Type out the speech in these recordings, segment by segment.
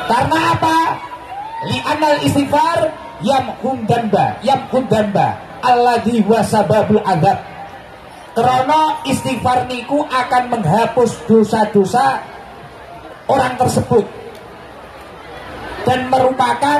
Karena apa? Li'anal istighfar yamhud damba alladhi wasababul adzab. Karena istighfar niku akan menghapus dosa-dosa orang tersebut dan merupakan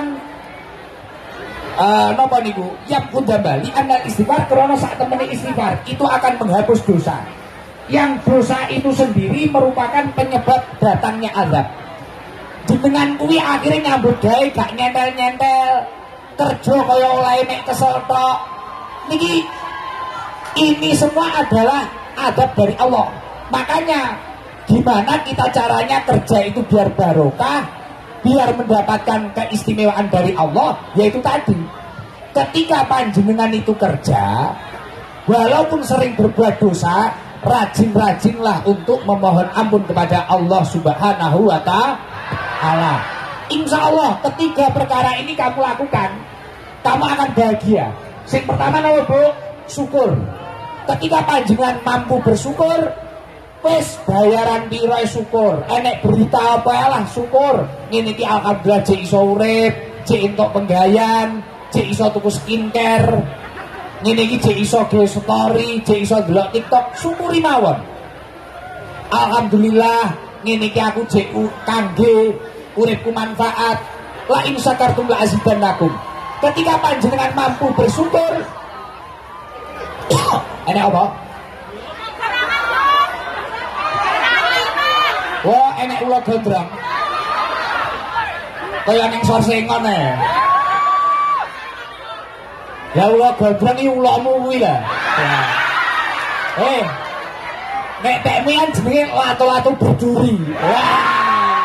napa niku yamhud damba li'anal istighfar. Karena saat temene istighfar itu akan menghapus dosa. Yang dosa itu sendiri merupakan penyebab datangnya azab. Dengan kuwi akhirnya nyambut gawe gak nyentel-nyentel, kerja kaya oleh nek kesel tok. Niki ini semua adalah adab dari Allah. Makanya gimana kita caranya kerja itu biar barokah, biar mendapatkan keistimewaan dari Allah, yaitu tadi ketika panjenengan itu kerja walaupun sering berbuat dosa, rajin-rajinlah untuk memohon ampun kepada Allah Subhanahu wa ta'ala. Insya Allah ketiga perkara ini kamu lakukan, kamu akan bahagia. Yang pertama nama Bu, syukur. Ketika panjenengan mampu bersyukur, wis bayaran piro syukur, enek berita apa lah syukur. Ngene iki alhamdulillah cek iso urip, cek entuk penggayan, cek iso tuku skincare. Ngene iki cek iso ge story, cek iso delok TikTok, syukuri mawon. Alhamdulillah ngene iki aku cek kangge uripku manfaat. La in syakartum la azidannakum. Ketika panjenengan mampu bersyukur, enak apa? Wah, enak ulo gondrong. Kaya ning Sorsengon ae. Ya ulo gondrong iki ulomu kuwi lho. Nek tekmu kan jenenge lato-lato berduri. Wah.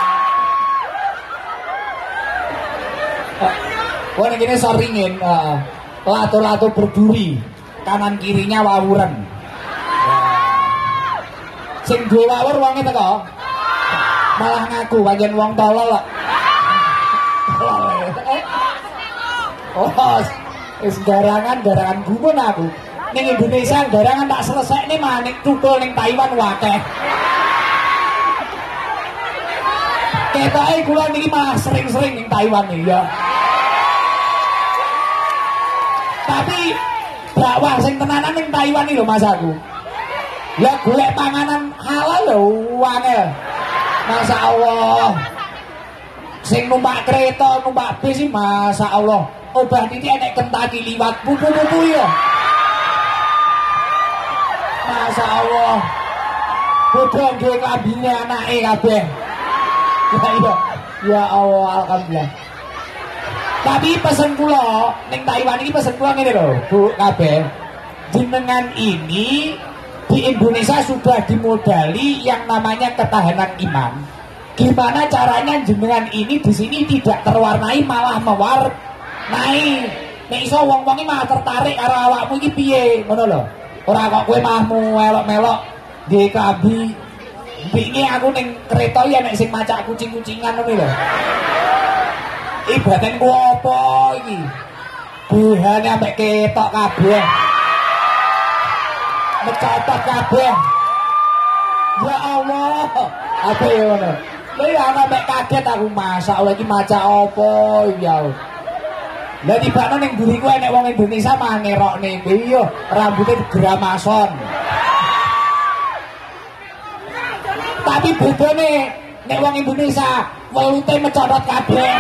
Wah, ini soringin, lato-lato berduri, kanan kirinya wawuran. Sing duwe wawur wonge teko, malah ngaku pancen wong tolol kok. Oh, wis garangan gumun aku. Ning Indonesia garangan tak selesai nih manik tukul ning Taiwan wakeh. Ketoke kula niki malah sering-sering ning Taiwan nih ya. Tapi dakwah sing tenanan ning Taiwan iki lho Mas aku. Lah golek panganan halal lho angel. Masyaallah. Sing numpak kereta, numpak bis sih masyaallah. Obat iki enek Kentucky liwat pupu-pupu ya. Masyaallah. Bodong dhewe klambine anake kabeh. Ya Allah, alhamdulillah. Tapi pesen kula ning Taiwan ini pesen kula ngene lho, Bu kabeh. Jenengan ini di Indonesia sudah dimodali yang namanya ketahanan iman. Gimana caranya jenengan ini di sini tidak terwarnai malah mewarnai. Nek iso wong-wong iki malah tertarik karo awakmu iki piye, ngono lho. Ora kok kowe mahmu elok-melok nggih kambi. Mbinge aku ning kereta ya nek sing macak kucing-kucingan ngono lho. Ibaten ku apa iki? Buhane ambek ketok kabeh. Mecotot kabeh. Ya Allah. Apa ya ngono? Lha ya ambek kaget aku masyaallah iki macak apa ya. Lah tibane ning buriku enek wong Indonesia mah ngerokne kuwi yo rambutnya gramason. Tapi bedane nek wong Indonesia welute mecotot kabeh.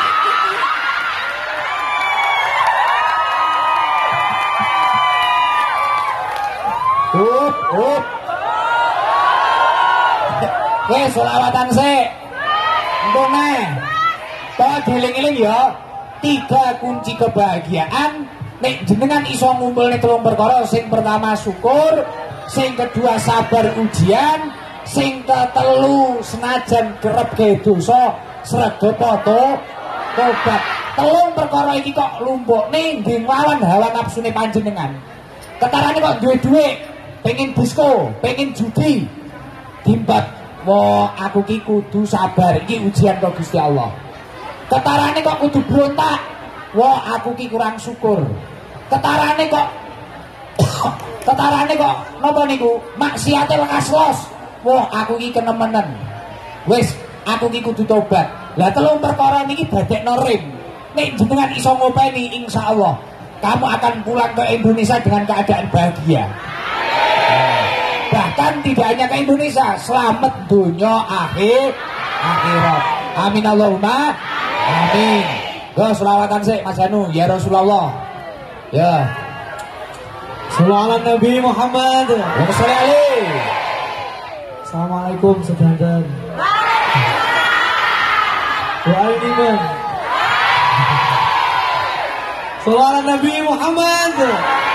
Up. Wes selawatan sik. Entune. Pak dieling-eling ya. 3 kunci kebahagiaan nek jenengan iso ngumpulne 3 perkara. Sing pertama syukur, sing kedua sabar ujian, sing ketelu senajan kerep gawe dosa sregep padha tobat. 3 perkara iki kok lumpukne nggih nglawan hawa nafsune panjenengan. Ketarane kok duwe dhuwit, pengen disko, pengen judi. Dimbat, wah aku ki kudu sabar, iki ujian kok Gusti Allah. Ketarane kok kudu berontak, wah aku ki kurang syukur. Ketarane kok napa niku? Maksiate lekas los. Wah aku ki kenemenen. Wis, aku ki kudu tobat. Lah telung perkara niki dadekno rim. Nek jenengan iso ngopeni insyaallah kamu akan pulang ke Indonesia dengan keadaan bahagia. Bahkan tidak hanya ke Indonesia, selamat dunia akhirat. Amin Allahumma amin. Yo selawatan sik Mas Anu ya Rasulullah. Ya. Salawat Nabi Muhammad. Assalamualaikum sedanten. Waalaikumsalam. Salawat Nabi Muhammad.